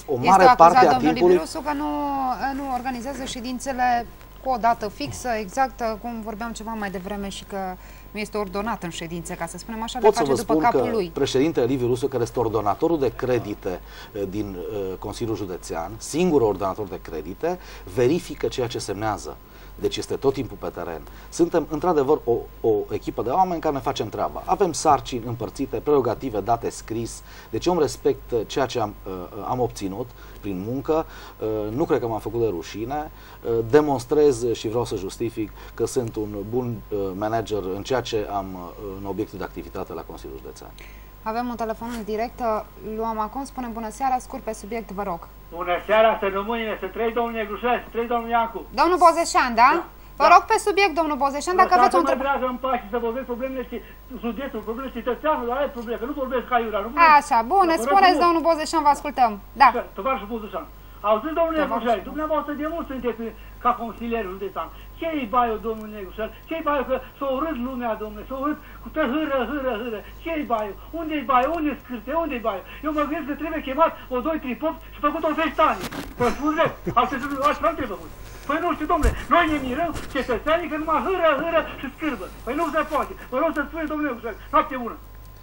o mare parte a domnul timpului... Liviu că nu organizează ședințele cu o dată fixă, exactă, cum vorbeam ceva mai devreme și că nu este ordonat în ședințe, ca să spunem așa, Pot le face după capul lui. Președintele Liviu Rusu, care este ordonatorul de credite din Consiliul Județean, singurul ordonator de credite, verifică ceea ce semnează. Deci este tot timpul pe teren. Suntem, într-adevăr, o echipă de oameni care ne facem treaba. Avem sarcini împărțite, prerogative date scris. Deci eu îmi respect ceea ce am obținut prin muncă. Nu cred că m-am făcut de rușine. Demonstrez și vreau să justific că sunt un bun manager în ceea ce am în obiectul de activitate la Consiliul Județean. Avem un telefon în direct. Luăm acum, spune bună seara, scurt pe subiect, vă rog. Bună seara, să rămâne, să trăi domnul Negrușel, să trăi domnul Iancu. Domnul Bozeșan, da? Vă rog pe subiect, domnul Bozeșan, dacă aveți o întrebare. Dragă, în pace, să vorbesc problemele județului, problemele cetățeanului, ai probleme, că nu vorbesc ca iurea. Așa, bun, spuneți, domnul Bozeșan, vă ascultăm. Da. Tovarășul Bozeșan. Auziți, domnul Negrușel, dumneavoastră de mult sunteți ca consilier județean. Ce-i baiu, domnul Negrușel? Ce-i baiu că s-a urât lumea, domnule, s-a urât cu hâră. Ce-i baiu? Unde-i baiu? Unde-i scârte? Unde-i baiu? Eu mă gândesc că trebuie chemat o 2-3 popți și făcut o festanie. Vă spun drept, altfel trebuie făcut. Păi nu știu, domnule, noi ne mirăm cetățenii că numai hâră și scârbă. Păi nu se poate. Vă rog să spuneți, domnule Negrușel, noapte bună.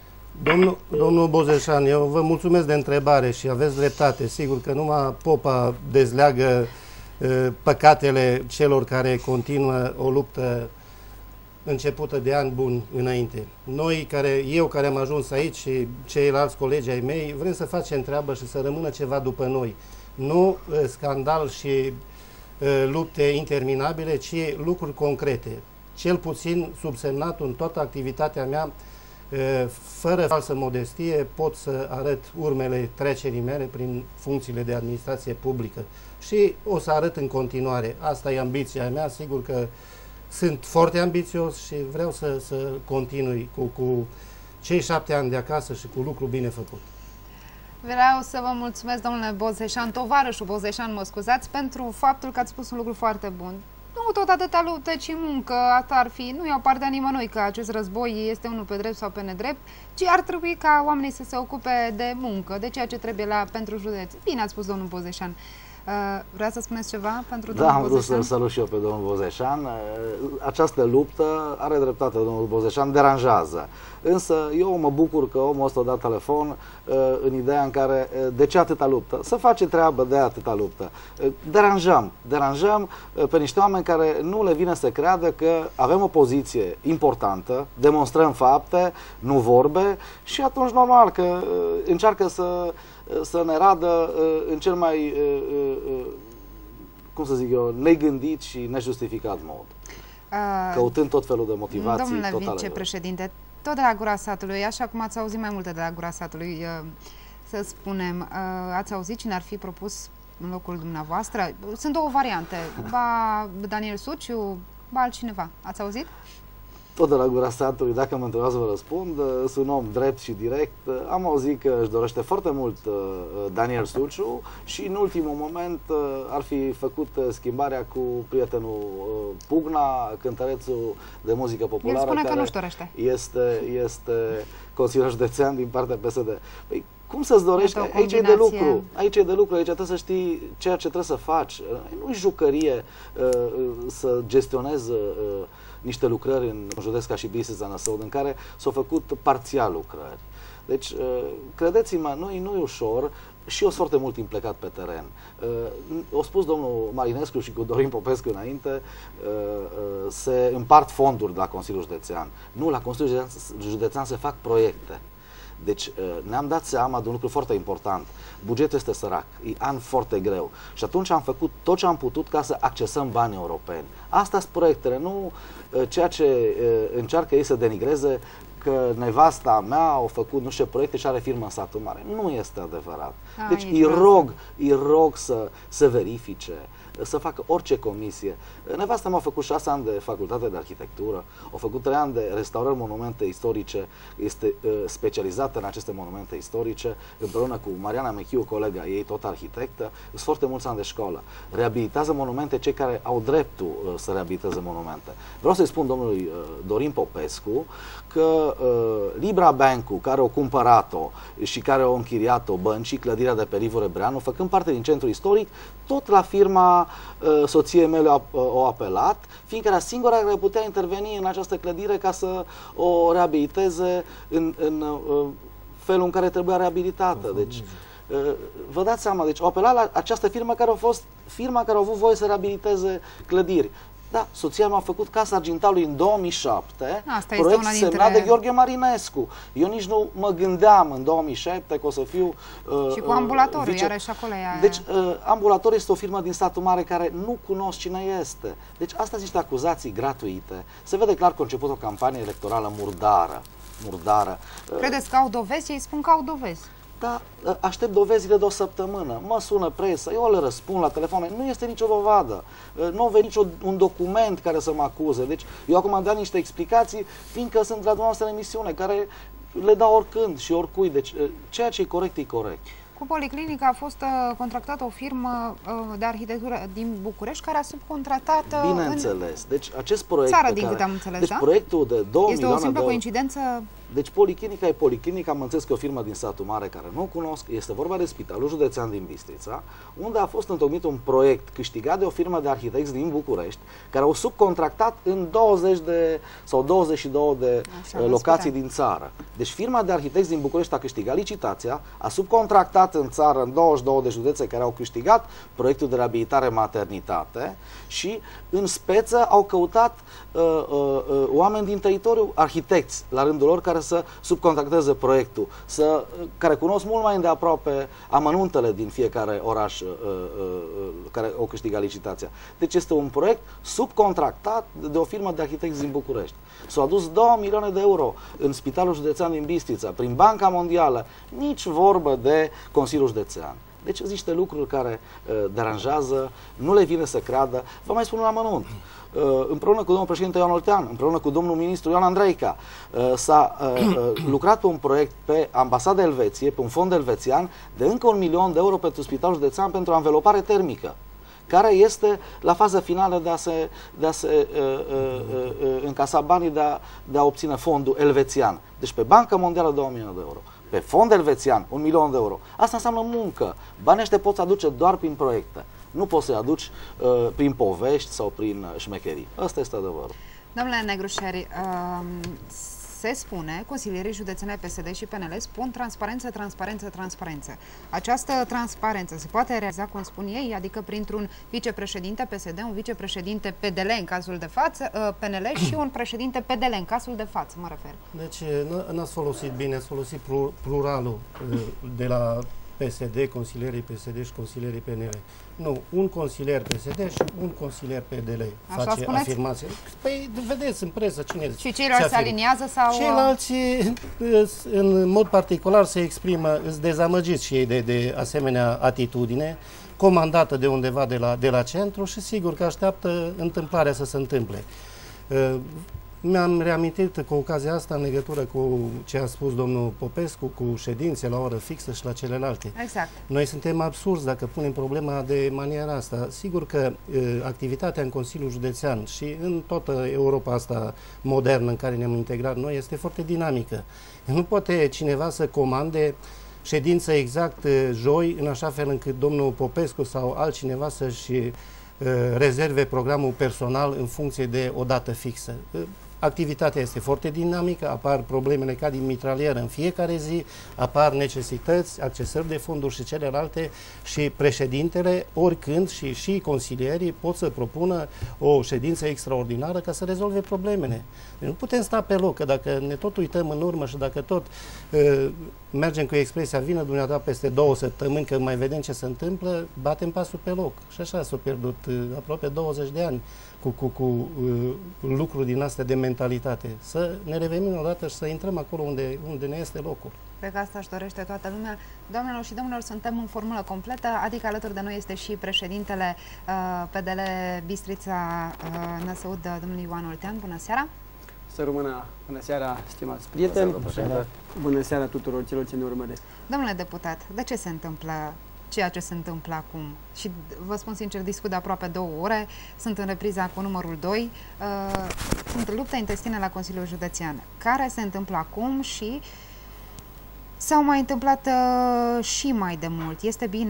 Domnul Bozeșan, eu vă mulțumesc de întrebare și aveți dreptate. Sigur că numai popa dezleagă păcatele celor care continuă o luptă începută de ani buni înainte. Eu care am ajuns aici și ceilalți colegi ai mei, vrem să facem treabă și să rămână ceva după noi. Nu scandal și lupte interminabile, ci lucruri concrete. Cel puțin subsemnat în toată activitatea mea, fără falsă modestie, pot să arăt urmele trecerii mele prin funcțiile de administrație publică. Și o să arăt în continuare. Asta e ambiția mea. Sigur că sunt foarte ambițios și vreau să continui cu cei 7 ani de acasă și cu lucru bine făcut. Vreau să vă mulțumesc, domnule Bozeșan, tovarășul Bozeșan, mă scuzați, pentru faptul că ați spus un lucru foarte bun. Nu tot atâta luptă, ci muncă, asta ar fi, nu iau partea nimănui că acest război este unul pe drept sau pe nedrept, ci ar trebui ca oamenii să se ocupe de muncă, de ceea ce trebuie pentru județ. Bine ați spus, domnul Bozeșan. Vreau să spuneți ceva pentru domnul Bozeșan? Da, am vrut să-l salut și eu pe domnul Bozeșan. Această luptă, are dreptate domnul Bozeșan, deranjează. Însă eu mă bucur că omul ăsta a dat telefon în ideea în care de ce atâta luptă? Să face treabă de atâta luptă. Deranjăm pe niște oameni care nu le vine să creadă că avem o poziție importantă, demonstrăm fapte, nu vorbe și atunci normal că încearcă să ne radă în cel mai, cum să zic eu, negândit și nejustificat mod. Căutând tot felul de motivații. Domnule vicepreședinte, tot de la gura satului, așa cum ați auzit mai multe de la gura satului, să spunem, ați auzit cine ar fi propus în locul dumneavoastră? Sunt două variante, ba Daniel Suciu, ba altcineva. Ați auzit? Tot de la gura satului, dacă mă întrebați să vă răspund, sunt un om drept și direct. Am auzit că își dorește foarte mult Daniel Suciu și în ultimul moment ar fi făcut schimbarea cu prietenul Pugna, cântărețul de muzică populară. El spune care că nu-și dorește. Este consilier județean din partea PSD. Păi, cum să-ți dorești? Aici e de lucru. Aici e de lucru, aici trebuie să știi ceea ce trebuie să faci. Nu-i jucărie să gestionezi niște lucrări în județ ca și Bistrița Năsăud, în care s-au făcut parțial lucrări. Deci, credeți-mă, nu e ușor și eu sunt foarte mult implicat pe teren. O spus domnul Marinescu și cu Dorin Popescu înainte, se împart fonduri de la Consiliul Județean. Nu, la Consiliul Județean se fac proiecte. Deci ne-am dat seama de un lucru foarte important. Bugetul este sărac, e an foarte greu. Și atunci am făcut tot ce am putut ca să accesăm banii europeni. Asta sunt proiectele, nu ceea ce încearcă ei să denigreze că nevasta mea a făcut nu știu ce proiecte și are firmă în satul mare. Nu este adevărat. Deci îi rog să verifice, să facă orice comisie. Nevasta m-a făcut 6 ani de facultate de arhitectură, a făcut 3 ani de restaurări monumente istorice, este specializată în aceste monumente istorice, împreună cu Mariana Mechiu, colega ei, tot arhitectă, sunt foarte mulți ani de școală. Reabilitează monumente cei care au dreptul să reabiliteze monumente. Vreau să-i spun domnului Dorin Popescu că Libra Bank-ul, care o cumpărat-o și care o închiriat-o băncii, clădirea de pe Rivul Rebreanu, făcând parte din centru istoric, tot la firma soției mele o apelat, fiindcă era singura care putea interveni în această clădire ca să o reabiliteze în felul în care trebuia reabilitată. Deci, vă dați seama, deci au apelat la această firmă care a fost firma care a avut voie să reabiliteze clădiri. Da, soția mea a făcut Casa Argintalului în 2007, proiect semnat de Gheorghe Marinescu. Eu nici nu mă gândeam în 2007 că o să fiu și cu ambulatorul, iarăși acolo e... Deci, ambulatorul este o firmă din satul mare care nu cunosc cine este. Deci, astea sunt niște acuzații gratuite. Se vede clar că a început o campanie electorală murdară. Credeți că au dovezi? Ei spun că au dovezi. Da, aștept dovezile de o săptămână. Mă sună presă, eu le răspund la telefon, nu este nicio dovadă. Nu a venit un document care să mă acuze. Deci eu acum am dat niște explicații, fiindcă sunt la dumneavoastră în emisiune, care le dau oricând și oricui. Deci ceea ce e corect, e corect. Cu Policlinica a fost contractată o firmă de arhitectură din București care a subcontratat bineînțeles. Deci acest proiect țară, din câte am înțeles, deci da? proiectul de 2 milioane de euro. Este o simplă coincidență? Deci Policlinica e Policlinica, am înțeles că e o firmă din satul mare care nu o cunosc, este vorba de Spitalul Județean din Bistrița, unde a fost întocmit un proiect câștigat de o firmă de arhitecți din București, care au subcontractat în 20 sau 22 de locații din țară. Deci firma de arhitecți din București a câștigat licitația, a subcontractat în țară în 22 de județe care au câștigat proiectul de reabilitare maternitate și în speță au căutat oameni din teritoriu, arhitecți la rândul lor, care să subcontracteze proiectul, care cunosc mult mai îndeaproape amănuntele din fiecare oraș care au câștigat licitația. Deci este un proiect subcontractat de o firmă de arhitecți din București. S-au adus 2 milioane de euro în Spitalul Județean din Bistrița, prin Banca Mondială, nici vorbă de Consiliul Județean. Deci sunt niște lucruri care deranjează, nu le vine să creadă. Vă mai spun un amănunt. Împreună cu domnul președinte Ioan Oltean, împreună cu domnul ministru Ioan Andreica, s-a lucrat pe un proiect pe Ambasada Elveției, pe un fond elvețian, de încă 1 milion de euro pentru Spitalul Județean pentru anvelopare termică, care este la faza finală de a se încasa banii de a obține fondul elvețian. Deci pe Banca Mondială 2 milioane de euro. Pe fond elvețian, 1 milion de euro. Asta înseamnă muncă. Banii ăștia poți aduce doar prin proiecte. Nu poți să-i aduci prin povești sau prin șmecherii. Asta este adevărul. Domnule Negrușeri, se spune, consilierii județene PSD și PNL spun transparență, transparență, transparență. Această transparență se poate realiza, cum spun ei, adică printr-un vicepreședinte PSD, un vicepreședinte PDL în cazul de față, PNL și un președinte PDL în cazul de față, mă refer. Deci n-ați folosit bine, ați folosit pluralul de la PSD, consilierii PSD și consilierii PNL. Nu, un consilier PSD și un consilier PDL face afirmații. Păi, vedeți în presă cine și ceilalți se aliniază sau... Ceilalți, în mod particular, se exprimă, îți dezamăgiți și ei de asemenea atitudine, comandată de undeva de la centru și sigur că așteaptă întâmplarea să se întâmple. Mi-am reamintit cu ocazia asta în legătură cu ce a spus domnul Popescu, cu ședințe la oră fixă și la celelalte. Exact. Noi suntem absurzi dacă punem problema de maniera asta. Sigur că activitatea în Consiliul Județean și în toată Europa asta modernă în care ne-am integrat noi este foarte dinamică. Nu poate cineva să comande ședință exact joi, în așa fel încât domnul Popescu sau altcineva să-și rezerve programul personal în funcție de o dată fixă. Activitatea este foarte dinamică, apar problemele ca din mitralieră în fiecare zi, apar necesități, accesări de fonduri și celelalte și președintele, oricând și consilierii pot să propună o ședință extraordinară ca să rezolve problemele. Deci nu putem sta pe loc, că dacă ne tot uităm în urmă și dacă tot mergem cu expresia vină dumneata peste 2 săptămâni că mai vedem ce se întâmplă, batem pasul pe loc. Și așa s-au pierdut aproape 20 de ani cu lucruri din astea de mentalitate. Să ne revenim odată și să intrăm acolo unde ne este locul. Cred că asta își dorește toată lumea. Doamnelor și domnilor, suntem în formulă completă, adică alături de noi este și președintele PDL Bistrița Năsăud, domnul Ioan Oltean. Bună seara! Să rămână. Bună seara, stimați prieteni! Bună seara tuturor celor ce ne urmăresc! Domnule deputat, de ce se întâmplă ceea ce se întâmplă acum. Și vă spun sincer, discut de aproape 2 ore, sunt în repriza cu numărul 2, sunt lupta intestină la Consiliul Județean. Care se întâmplă acum și s-au mai întâmplat și mai de mult. Este bine